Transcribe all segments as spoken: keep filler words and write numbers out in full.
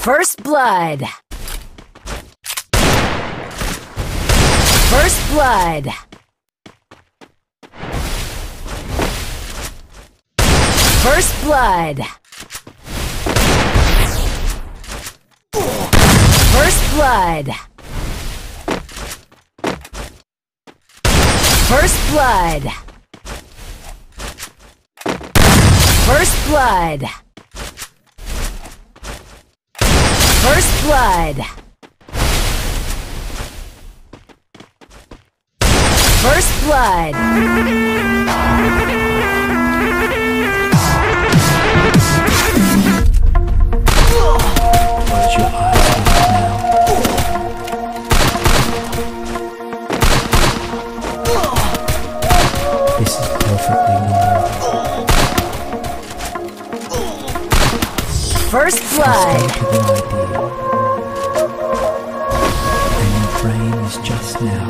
First blood. First blood. First blood. First blood. First blood. First blood. First blood. First blood. Close your eyes now. This is perfectly normal. First blood. Just think of an idea, and your brain is just now.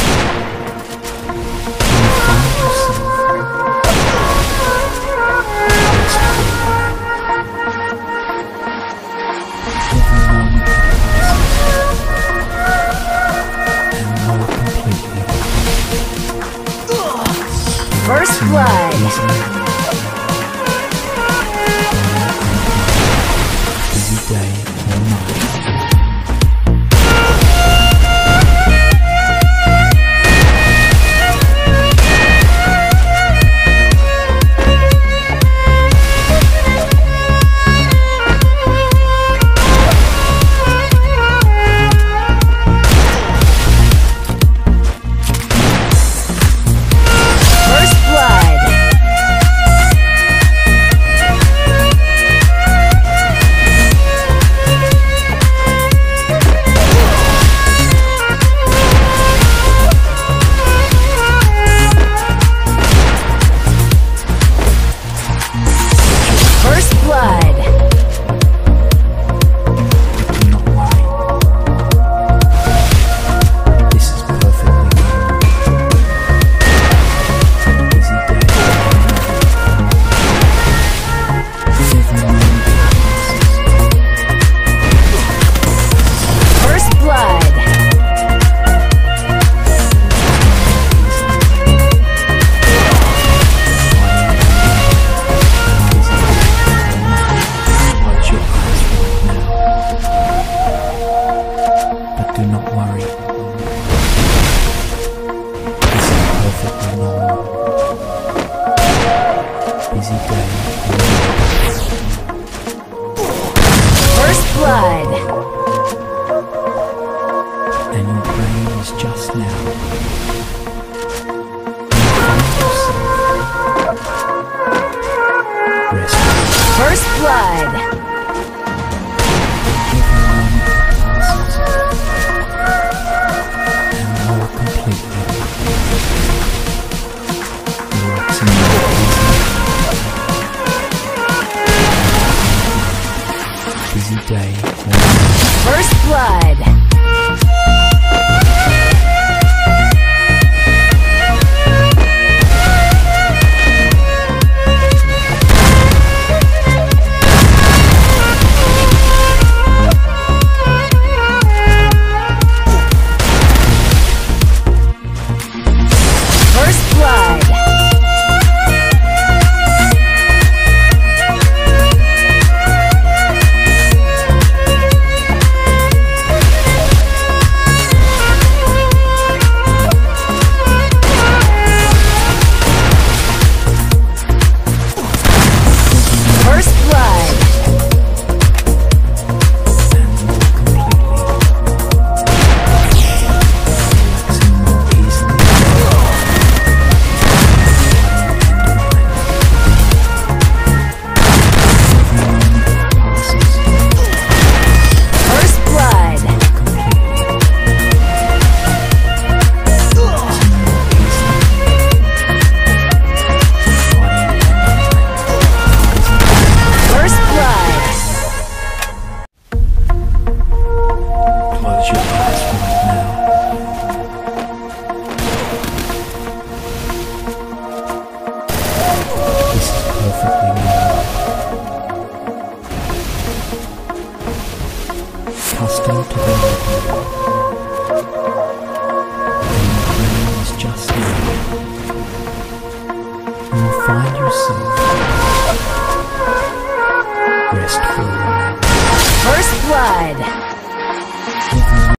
You find yourself every moment that passes, and more completely. First blood. Busy day or night. custom to and